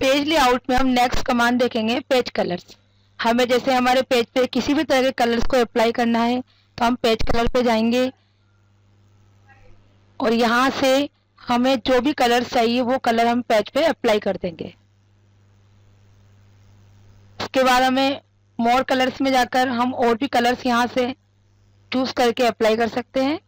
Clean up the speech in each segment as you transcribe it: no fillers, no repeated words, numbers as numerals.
Page layout में हम next command देखेंगे पेज कलर्स। हमें जैसे हमारे पेज पे किसी भी तरह के कलर्स को अप्लाई करना है तो हम पेज कलर पे जाएंगे और यहाँ से हमें जो भी कलर चाहिए वो कलर हम पेज पे अप्लाई कर देंगे। इसके बाद हमें मोर कलर्स में जाकर हम और भी कलर्स यहाँ से चूज करके अप्लाई कर सकते हैं।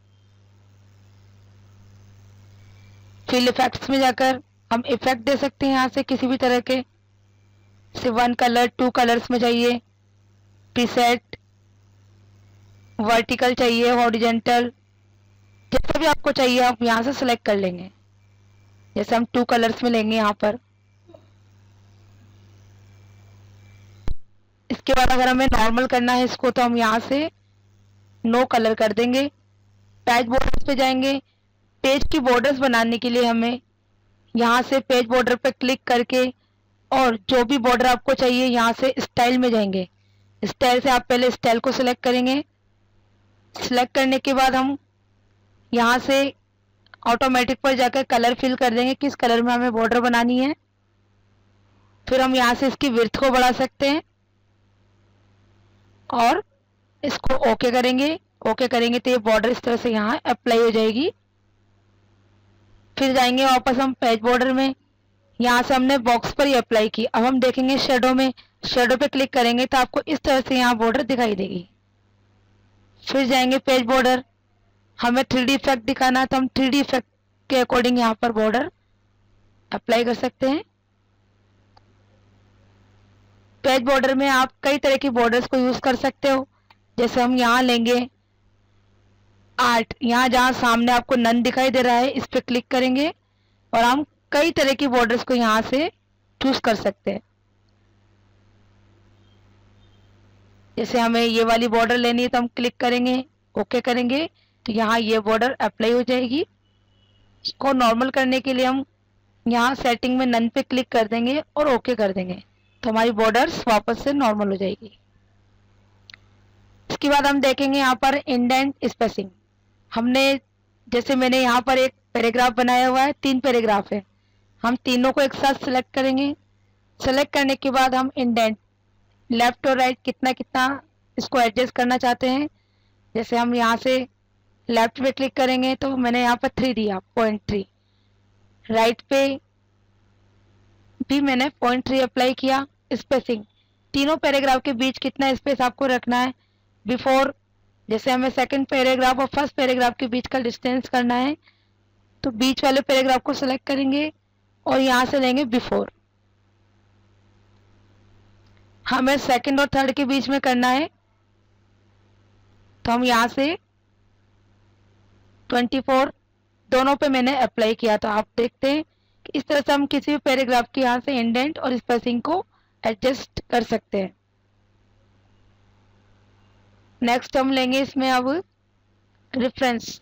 फिल इफेक्ट्स में जाकर हम इफेक्ट दे सकते हैं यहाँ से किसी भी तरह के, से 1 कलर 2 कलर्स में चाहिए, प्रीसेट, वर्टिकल चाहिए, हॉरिजॉन्टल, जैसा भी आपको चाहिए आप यहाँ से सिलेक्ट कर लेंगे। जैसे हम 2 कलर्स में लेंगे यहाँ पर। इसके बाद अगर हमें नॉर्मल करना है इसको तो हम यहाँ से नो कलर कर देंगे। पेज बॉर्डर्स पे जाएंगे। पेज की बॉर्डर्स बनाने के लिए हमें यहाँ से पेज बॉर्डर पे क्लिक करके और जो भी बॉर्डर आपको चाहिए यहाँ से स्टाइल में जाएंगे। स्टाइल से आप पहले स्टाइल को सिलेक्ट करेंगे। सिलेक्ट करने के बाद हम यहाँ से ऑटोमेटिक पर जाकर कलर फिल कर देंगे किस कलर में हमें बॉर्डर बनानी है। फिर हम यहाँ से इसकी विड्थ को बढ़ा सकते हैं और इसको ओके करेंगे। ओके करेंगे तो ये बॉर्डर इस तरह से यहाँ अप्लाई हो जाएगी। फिर जाएंगे वापस हम पेज बॉर्डर में। यहाँ से हमने बॉक्स पर ही अप्लाई की। अब हम देखेंगे शेडो में। शेडो पे क्लिक करेंगे तो आपको इस तरह से यहाँ बॉर्डर दिखाई देगी। फिर जाएंगे पेज बॉर्डर। हमें 3D इफेक्ट दिखाना है तो हम 3D इफेक्ट के अकॉर्डिंग यहाँ पर बॉर्डर अप्लाई कर सकते हैं। पेज बॉर्डर में आप कई तरह की बॉर्डर्स को यूज कर सकते हो। जैसे हम यहाँ लेंगे आर्ट, यहाँ जहाँ सामने आपको नन दिखाई दे रहा है इस पे क्लिक करेंगे और हम कई तरह की बॉर्डर्स को यहाँ से चूज कर सकते हैं। जैसे हमें ये वाली बॉर्डर लेनी है तो हम क्लिक करेंगे, ओके करेंगे तो यहाँ ये बॉर्डर अप्लाई हो जाएगी। इसको नॉर्मल करने के लिए हम यहाँ सेटिंग में नन पे क्लिक कर देंगे और ओके कर देंगे तो हमारी बॉर्डर्स वापस से नॉर्मल हो जाएगी। इसके बाद हम देखेंगे यहाँ पर इंडेंट स्पेसिंग। हमने जैसे मैंने यहाँ पर एक पैराग्राफ बनाया हुआ है, 3 पैराग्राफ है। हम तीनों को एक साथ सिलेक्ट करेंगे। सिलेक्ट करने के बाद हम इंडेंट लेफ्ट और राइट कितना कितना इसको एडजस्ट करना चाहते हैं। जैसे हम यहाँ से लेफ्ट पे क्लिक करेंगे तो मैंने यहाँ पर 3 दिया, 0.3। राइट पे भी मैंने 0.3 अप्लाई किया। स्पेसिंग तीनों पैराग्राफ के बीच कितना स्पेस आपको रखना है। बिफोर जैसे हमें सेकंड पैराग्राफ और फर्स्ट पैराग्राफ के बीच का डिस्टेंस करना है तो बीच वाले पैराग्राफ को सिलेक्ट करेंगे और यहाँ से लेंगे बिफोर। हमें सेकंड और थर्ड के बीच में करना है तो हम यहाँ से 24 दोनों पे मैंने अप्लाई किया। तो आप देखते हैं कि इस तरह से हम किसी भी पैराग्राफ के यहाँ से इंडेंट और स्पेसिंग को एडजस्ट कर सकते हैं। नेक्स्ट हम लेंगे इसमें अब रेफरेंस।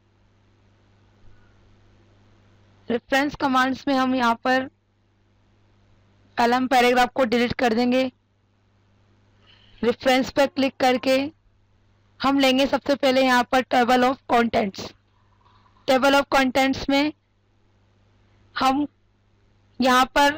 रेफरेंस कमांड्स में हम यहाँ पर पहले हम पैराग्राफ को डिलीट कर देंगे। रेफरेंस पर क्लिक करके हम लेंगे सबसे पहले यहाँ पर table of contents. Table of contents में हम यहाँ पर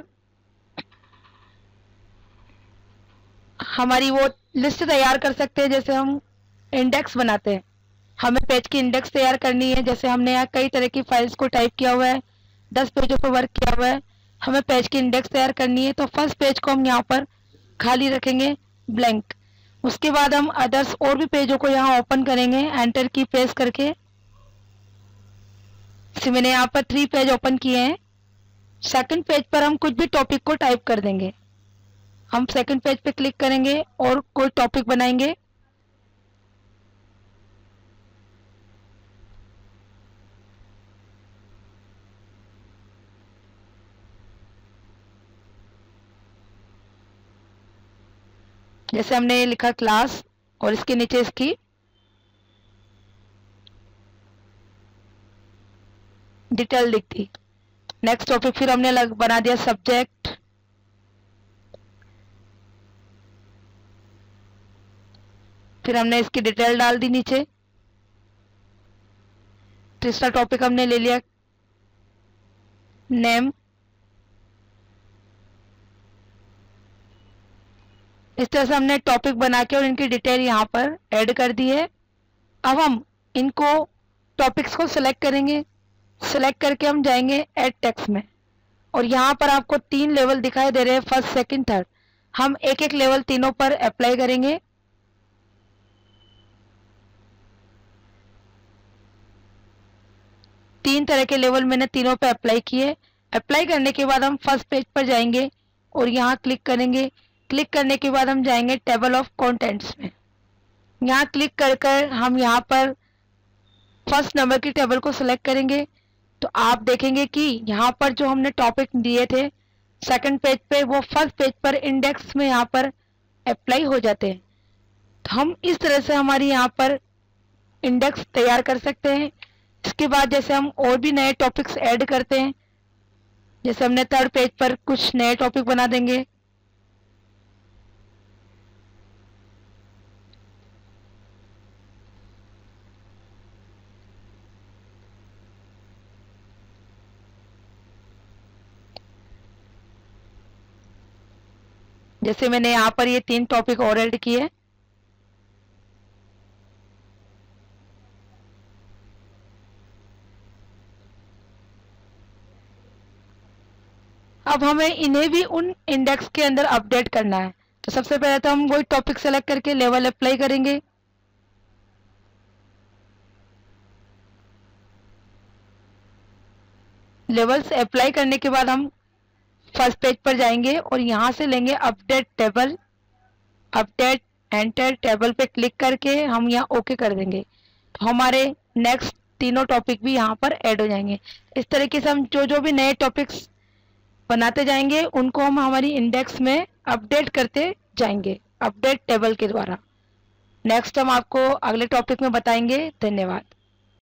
हमारी वो लिस्ट तैयार कर सकते हैं। जैसे हम इंडेक्स बनाते हैं, हमें पेज की इंडेक्स तैयार करनी है। जैसे हमने यहाँ कई तरह की फाइल्स को टाइप किया हुआ है, 10 पेजों पर वर्क किया हुआ है, हमें पेज की इंडेक्स तैयार करनी है। तो फर्स्ट पेज को हम यहाँ पर खाली रखेंगे, ब्लैंक। उसके बाद हम अदर्स और भी पेजों को यहाँ ओपन करेंगे एंटर की प्रेस करके। मैंने यहाँ पर 3 पेज ओपन किए हैं। सेकंड पेज पर हम कुछ भी टॉपिक को टाइप कर देंगे। हम सेकंड पेज पे क्लिक करेंगे और कोई टॉपिक बनाएंगे। जैसे हमने लिखा क्लास और इसके नीचे इसकी डिटेल लिख दी। नेक्स्ट टॉपिक फिर हमने बना दिया सब्जेक्ट। फिर हमने इसकी डिटेल डाल दी नीचे। तीसरा टॉपिक हमने ले लिया नेम। इस तरह से हमने टॉपिक बना के और इनकी डिटेल यहाँ पर ऐड कर दी है। अब हम इनको टॉपिक्स को सिलेक्ट करेंगे। सिलेक्ट करके हम जाएंगे ऐड टेक्स्ट में, और यहाँ पर आपको 3 लेवल दिखाई दे रहे हैं, फर्स्ट, सेकंड, थर्ड। हम एक एक लेवल तीनों पर अप्लाई करेंगे। तीन तरह के लेवल मैंने तीनों पे अप्लाई किए। अप्लाई करने के बाद हम फर्स्ट पेज पर जाएंगे और यहाँ क्लिक करेंगे। क्लिक करने के बाद हम जाएंगे टेबल ऑफ कंटेंट्स में। यहाँ क्लिक कर हम यहाँ पर फर्स्ट नंबर की टेबल को सिलेक्ट करेंगे, तो आप देखेंगे कि यहाँ पर जो हमने टॉपिक दिए थे सेकंड पेज पे, वो फर्स्ट पेज पर इंडेक्स में यहाँ पर अप्लाई हो जाते हैं। तो हम इस तरह से हमारी यहाँ पर इंडेक्स तैयार कर सकते हैं। इसके बाद जैसे हम और भी नए टॉपिक्स ऐड करते हैं, जैसे हमने थर्ड पेज पर कुछ नए टॉपिक बना देंगे। जैसे मैंने यहाँ पर ये 3 टॉपिक और ऐड किए। अब हमें इन्हें भी उन इंडेक्स के अंदर अपडेट करना है। तो सबसे पहले तो हम वही टॉपिक सेलेक्ट करके लेवल अप्लाई करेंगे। लेवल्स अप्लाई करने के बाद हम फर्स्ट पेज पर जाएंगे और यहाँ से लेंगे update table. Update enter table पे क्लिक करके हम यहाँ ओके कर देंगे, तो हमारे नेक्स्ट तीनों टॉपिक भी यहाँ पर ऐड हो जाएंगे। इस तरीके से हम जो भी नए टॉपिक्स बनाते जाएंगे उनको हम हमारी इंडेक्स में अपडेट करते जाएंगे अपडेट टेबल के द्वारा। नेक्स्ट हम आपको अगले टॉपिक में बताएंगे। धन्यवाद।